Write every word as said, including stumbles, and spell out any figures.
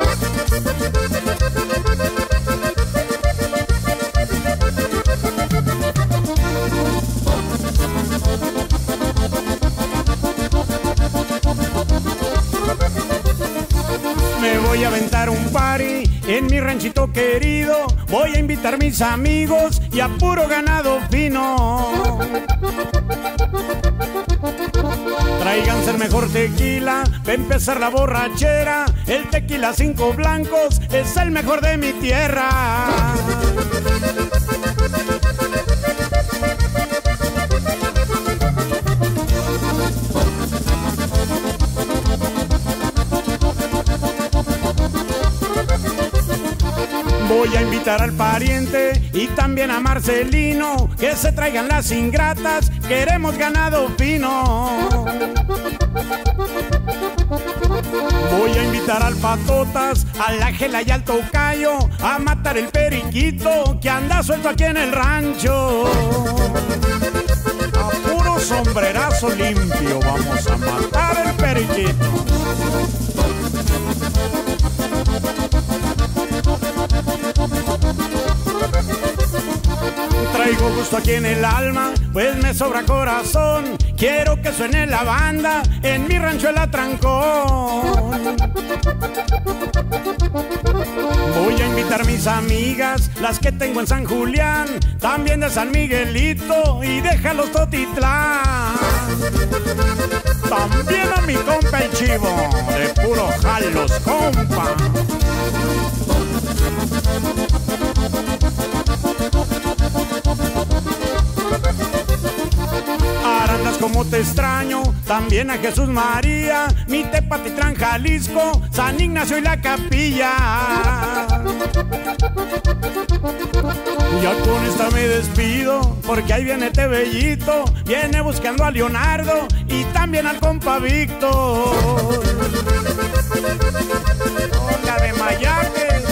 Me voy a aventar un party en mi ranchito querido. Voy a invitar mis amigos y a puro ganado fino. Tráiganse el mejor tequila para empezar la borrachera. El tequila cinco blancos es el mejor de mi tierra. Voy a invitar al pariente y también a Marcelino, que se traigan las ingratas, queremos ganado fino. Voy a invitar al Patotas, al Ángela y al Tocayo, a matar el periquito que anda suelto aquí en el rancho. A puro sombrerazo limpio vamos a matar el periquito. Traigo gusto aquí en el alma, pues me sobra corazón. Quiero que suene la banda en mi rancho el atrancón. Voy a invitar mis amigas, las que tengo en San Julián, también de San Miguelito y de Jalos Totitlán. También a mi compa el Chivo, de puro Jalos, compa. Arandas como te extraño, también a Jesús María, mi Tepatitlán, Jalisco, San Ignacio y la Capilla. Ya con esta me despido, porque ahí viene este bellito, viene buscando a Leonardo y también al compa Víctor. Hola de Mayaque.